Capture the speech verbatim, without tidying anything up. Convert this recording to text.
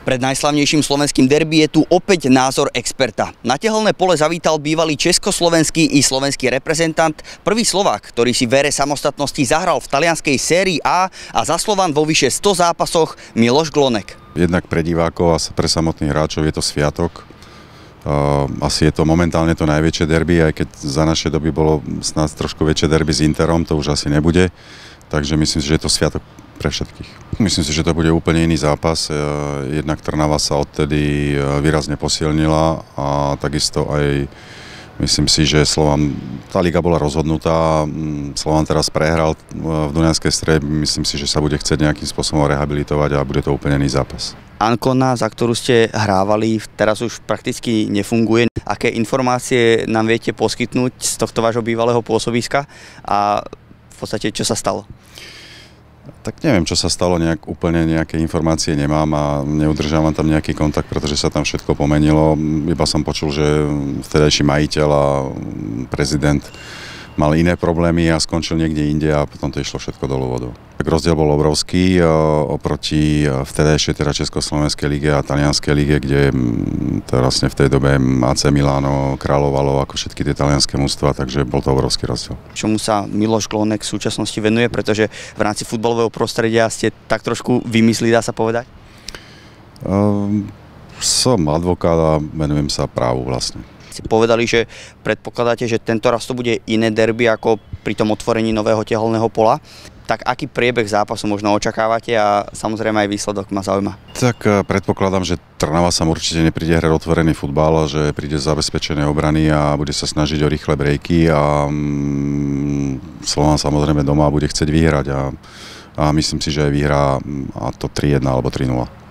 Pred najslavnejším slovenským derby je tu opäť názor experta. Na tehelné pole zavítal bývalý československý i slovenský reprezentant, prvý Slovák, ktorý si v ére samostatnosti zahral v talianskej sérii A a za Slovan vo vyše sto zápasoch, Miloš Glonek. Jednak pre divákov a pre samotných hráčov je to sviatok. Asi je to momentálne to najväčšie derby, aj keď za naše doby bolo snáď trošku väčšie derby s Interom, to už asi nebude. Takže myslím si, že je to sviatok pre všetkých. Myslím si, že to bude úplne iný zápas. Jednak Trnava sa odtedy výrazne posilnila a takisto aj myslím si, že Slovan, tá liga bola rozhodnutá, Slovan teraz prehral v Dunajskej Strede, myslím si, že sa bude chcieť nejakým spôsobom rehabilitovať a bude to úplne iný zápas. Ancona, za ktorú ste hrávali, teraz už prakticky nefunguje. Aké informácie nám viete poskytnúť z tohto vášho bývalého pôsobiska a v podstate čo sa stalo? Tak neviem, čo sa stalo, nejak, úplne nejaké informácie nemám a neudržávam tam nejaký kontakt, pretože sa tam všetko pomenilo. Iba som počul, že vtedajší majiteľ a prezident mal iné problémy a skončil niekde inde a potom to išlo všetko dolu vodou. Tak rozdiel bol obrovský oproti vtedajšej teda Československej lige a Talianskej lige, kde to vlastne v tej dobe á cé Milano kráľovalo ako všetky tie talianské mužstvá, takže bol to obrovský rozdiel. Čomu sa Miloš Glonek v súčasnosti venuje, pretože v rámci futbalového prostredia ste tak trošku vymyslí, dá sa povedať? Um, som advokát a venujem sa právu vlastne. Ste povedali, že predpokladáte, že tento raz to bude iné derby ako pri tom otvorení nového tehelného pola. Tak aký priebeh zápasu možno očakávate a samozrejme aj výsledok ma zaujíma? Tak predpokladám, že Trnava sa určite nepríde hrať otvorený futbal, že príde zabezpečené obrany a bude sa snažiť o rýchle brejky a mm, Slovan samozrejme doma bude chcieť vyhrať a, a myslím si, že aj vyhrá a to tri jedna alebo tri nula.